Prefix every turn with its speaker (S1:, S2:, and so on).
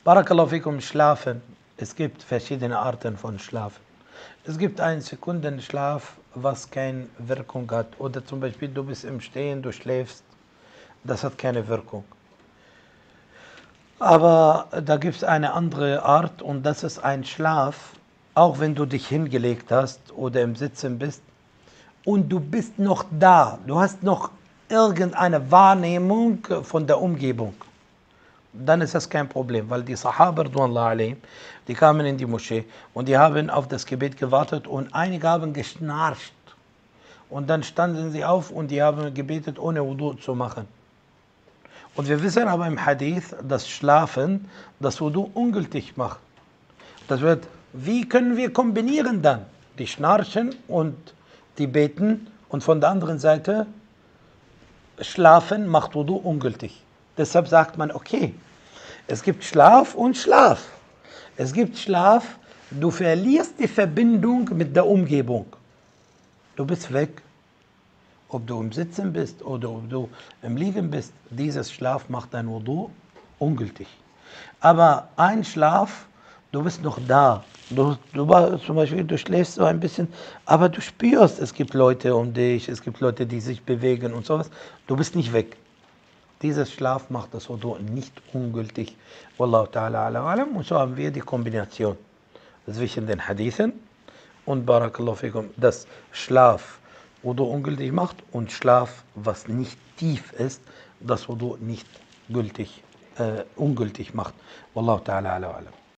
S1: Barakallahu fikum, Schlafen. Es gibt verschiedene Arten von Schlafen. Es gibt einen Sekundenschlaf, was keine Wirkung hat. Oder zum Beispiel, du bist im Stehen, du schläfst. Das hat keine Wirkung. Aber da gibt es eine andere Art und das ist ein Schlaf, auch wenn du dich hingelegt hast oder im Sitzen bist und du bist noch da. Du hast noch irgendeine Wahrnehmung von der Umgebung. Dann ist das kein Problem, weil die Sahaba, die kamen in die Moschee und die haben auf das Gebet gewartet und einige haben geschnarcht. Und dann standen sie auf und die haben gebetet, ohne Wudu zu machen. Und wir wissen aber im Hadith, dass Schlafen das Wudu ungültig macht. Das wird, wie können wir kombinieren dann? Die schnarchen und die beten und von der anderen Seite Schlafen macht Wudu ungültig. Deshalb sagt man, okay, es gibt Schlaf und Schlaf. Es gibt Schlaf, du verlierst die Verbindung mit der Umgebung. Du bist weg. Ob du im Sitzen bist oder ob du im Liegen bist, dieses Schlaf macht dein Wudu ungültig. Aber ein Schlaf, du bist noch da. Zum Beispiel, du schläfst so ein bisschen, aber du spürst, es gibt Leute um dich, es gibt Leute, die sich bewegen und sowas. Du bist nicht weg. Dieses Schlaf macht das Wudu nicht ungültig. Wallahu ta'ala ala alam. Und so haben wir die Kombination zwischen den Hadithen und Barakallahu fikum, dass Schlaf Wudu ungültig macht und Schlaf, was nicht tief ist, das Wudu nicht ungültig macht. Wallahu ta'ala ala alam.